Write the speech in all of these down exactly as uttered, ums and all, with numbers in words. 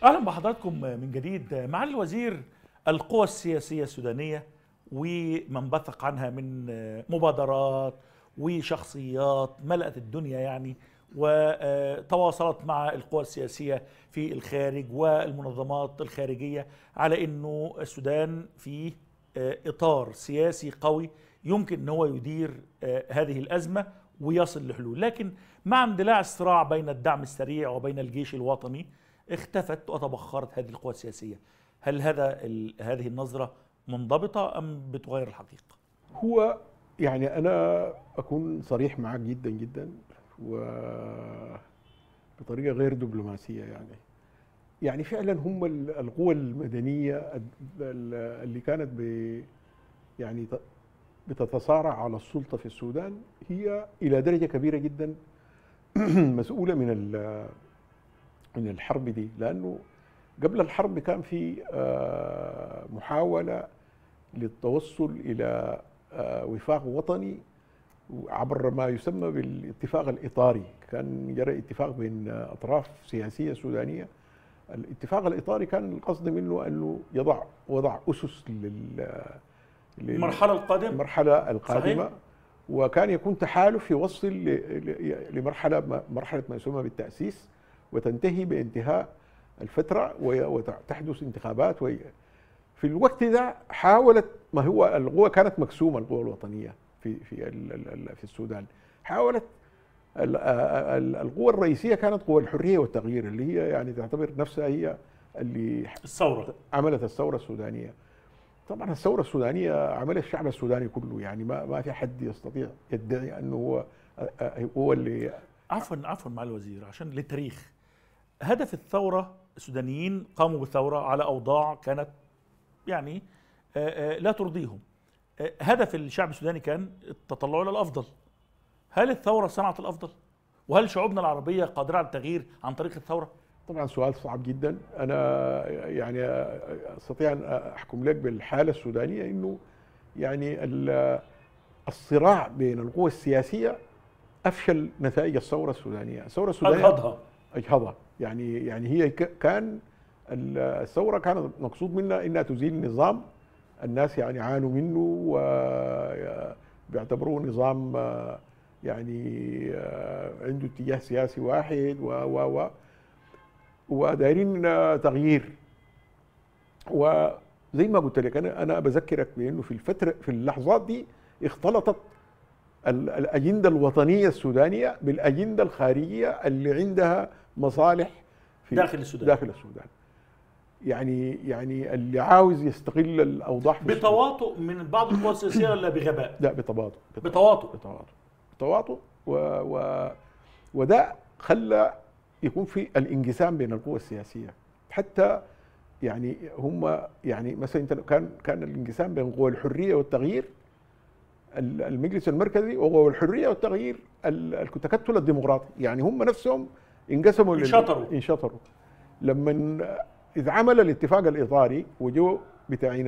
اهلا بحضراتكم من جديد. معالي الوزير، القوى السياسيه السودانيه ومن بثق عنها من مبادرات وشخصيات ملأت الدنيا يعني، وتواصلت مع القوى السياسيه في الخارج والمنظمات الخارجيه على انه السودان في اطار سياسي قوي يمكن ان هو يدير هذه الازمه ويصل لحلول. لكن مع اندلاع الصراع بين الدعم السريع وبين الجيش الوطني اختفت وتبخرت هذه القوى السياسية. هل هذا هذه النظرة منضبطة أم بتغير الحقيقة؟ هو يعني أنا أكون صريح معك جدا جدا وبطريقة غير دبلوماسية. يعني يعني فعلا هم القوى المدنية اللي كانت ب يعني بتتصارع على السلطة في السودان هي إلى درجة كبيرة جدا مسؤولة من من الحرب دي، لأنه قبل الحرب كان في محاولة للتوصل إلى وفاق وطني عبر ما يسمى بالاتفاق الإطاري. كان جرى اتفاق بين أطراف سياسية سودانية. الاتفاق الإطاري كان القصد منه أنه يضع وضع أسس لل المرحلة القادمة المرحلة القادمة صحيح. وكان يكون تحالف يوصل لمرحلة مرحلة ما يسمى بالتأسيس وتنتهي بانتهاء الفترة وتحدث انتخابات. في الوقت ده حاولت، ما هو القوى كانت مقسومة، القوى الوطنية في في في السودان حاولت. القوى الرئيسية كانت قوى الحرية والتغيير اللي هي يعني تعتبر نفسها هي اللي الثورة عملت الثورة السودانية. طبعا الثورة السودانية عملها الشعب السوداني كله، يعني ما ما في حد يستطيع يدعي انه هو هو اللي عفوا عفوا مع الوزير عشان للتاريخ. هدف الثورة السودانيين قاموا بالثورة على أوضاع كانت يعني لا ترضيهم. هدف الشعب السوداني كان التطلع إلى الأفضل. هل الثورة صنعت الأفضل؟ وهل شعوبنا العربية قادرة على التغيير عن طريق الثورة؟ طبعا سؤال صعب جدا. أنا يعني أستطيع أن أحكم لك بالحالة السودانية إنه يعني الصراع بين القوى السياسية أفشل نتائج الثورة السودانية. الثورة السودانية أجهضها أجهضها يعني يعني هي كان الثورة كانت مقصود منها إنها تزيل نظام الناس يعني عانوا منه وبيعتبروه نظام يعني عنده اتجاه سياسي واحد و و و ودايرين تغيير. وزي ما قلت لك انا انا بذكرك بانه في الفتره في اللحظات دي اختلطت الاجنده الوطنيه السودانيه بالاجنده الخارجيه اللي عندها مصالح في داخل السودان داخل السودان. يعني يعني اللي عاوز يستغل الاوضاع بتواطؤ من بعض القوى السياسيه ولا بغباء؟ لا بتواطؤ بتواطؤ بتواطؤ بتواطؤ و و وده خلى يكون في الانقسام بين القوى السياسيه. حتى يعني هم يعني مثلا انت كان كان الانقسام بين قوى الحريه والتغيير المجلس المركزي وقوى الحريه والتغيير التكتل الديمقراطي، يعني هم نفسهم انقسموا انشطروا انشطروا لما اذا عمل الاتفاق الاطاري وجو بتاعين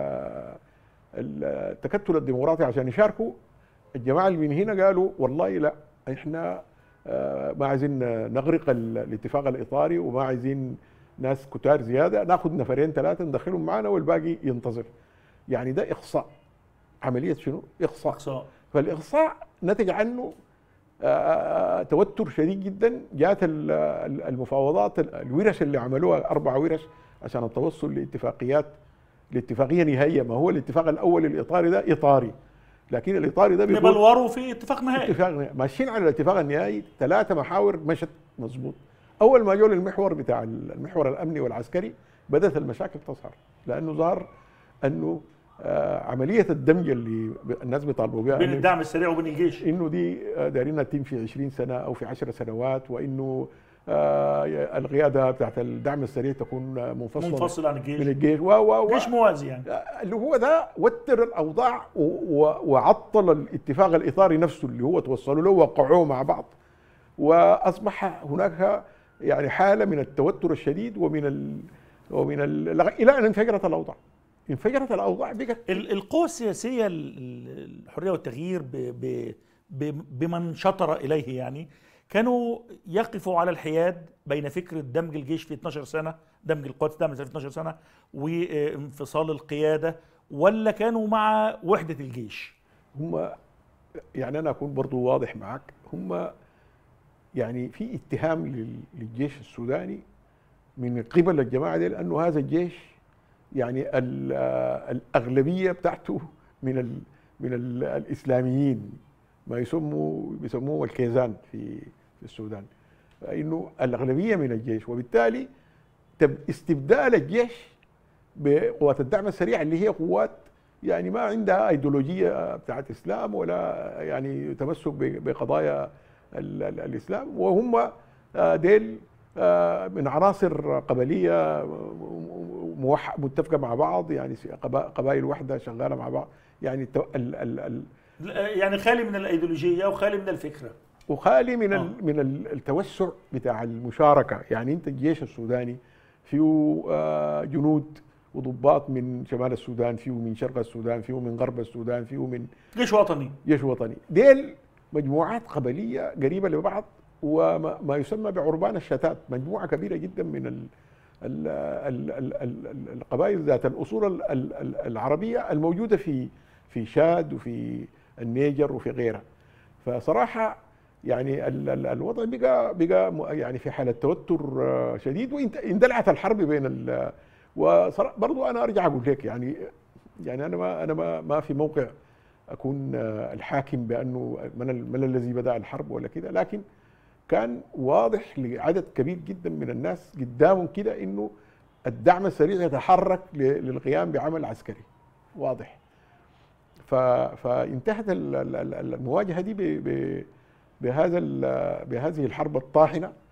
التكتل الديمقراطي عشان يشاركوا. الجماعه اللي من هنا قالوا والله لا، احنا ما عايزين نغرق الاتفاق الاطاري وما عايزين ناس كتار زياده، ناخذ نفرين ثلاثه ندخلهم معنا والباقي ينتظر. يعني ده اقصاء، عمليه شنو؟ اقصاء. اقصاء. فالاقصاء نتج عنه توتر شديد جدا. جاءت المفاوضات الورش اللي عملوها اربع ورش عشان التوصل لاتفاقيات لاتفاقيه نهائيه. ما هو الاتفاق الاول الاطاري ده اطاري، لكن الاطاري ده نبلوروا في اتفاق نهائي. اتفاق نهائي ماشيين على الاتفاق النهائي. ثلاثه محاور مشت مظبوط. اول ما جو المحور بتاع المحور الامني والعسكري بدات المشاكل تظهر، لانه ظهر انه آه عمليه الدمج اللي الناس بيطالبوا بها بين الدعم السريع وبين الجيش، انه دي دايرينها تتم في عشرين سنه او في عشر سنوات، وانه آه القياده بتاعت الدعم السريع تكون منفصله منفصل عن الجيش من الجيش و و جيش موازي يعني. اللي هو ده وتر الاوضاع وعطل الاتفاق الاطاري نفسه اللي هو توصلوا له ووقعوه مع بعض. واصبح هناك يعني حاله من التوتر الشديد ومن ال ومن ال الى ان انفجرت الاوضاع. انفجرت الاوضاع بقت القوى السياسيه الحريه والتغيير ب ب بمن شطر اليه يعني كانوا يقفوا على الحياد بين فكرة دمج الجيش في اثناشر سنة، دمج القوات الداعمة في اثناشر سنة وانفصال القيادة، ولا كانوا مع وحدة الجيش؟ هم يعني أنا أكون برضو واضح معك، هم يعني في اتهام لل- للجيش السوداني من قبل الجماعة دي، لأنه هذا الجيش يعني ال- الأغلبية بتاعته من ال من ال الإسلاميين، ما يسموا بيسموه الكيزان في في السودان، انه الاغلبيه من الجيش، وبالتالي تم استبدال الجيش بقوات الدعم السريع اللي هي قوات يعني ما عندها ايديولوجيه بتاعت اسلام ولا يعني تمسك ب- بقضايا ال- ال- الاسلام، وهم آه، ديل آه، من عناصر قبليه موح- متفقه مع بعض، يعني قبا- قبائل واحده شغاله مع بعض، يعني التو- ال- ال- ال- يعني خالي من الايديولوجيه وخالي من الفكره. وخالي من آه. ال- من ال- التوسع بتاع المشاركه، يعني انت الجيش السوداني فيه آه، جنود وضباط من شمال السودان، فيه من شرق السودان، فيه من غرب السودان، فيه من جيش وطني. جيش وطني، ديل مجموعات قبليه قريبه لبعض، وما ما يسمى بعربان الشتات، مجموعه كبيره جدا من ال ال ال ال ال ال القبائل ذات الاصول ال- ال- ال- العربيه الموجوده في في شاد وفي النيجر وفي غيرها. فصراحه يعني ال- ال- الوضع بقى بقى م- يعني في حاله توتر آه، شديد، واندلعت الحرب بين ال وصراحه برضو انا ارجع اقول لك يعني يعني انا ما انا ما ما في موقع اكون آه، الحاكم بانه من ال- من الذي بدا الحرب ولا كده، لكن كان واضح لعدد كبير جدا من الناس قدامهم كده انه الدعم السريع يتحرك ل- للقيام بعمل عسكري واضح. ف- فانتهت ال- ال- ال- المواجهه دي ب- ب- بهذا ال- بهذه الحرب الطاحنه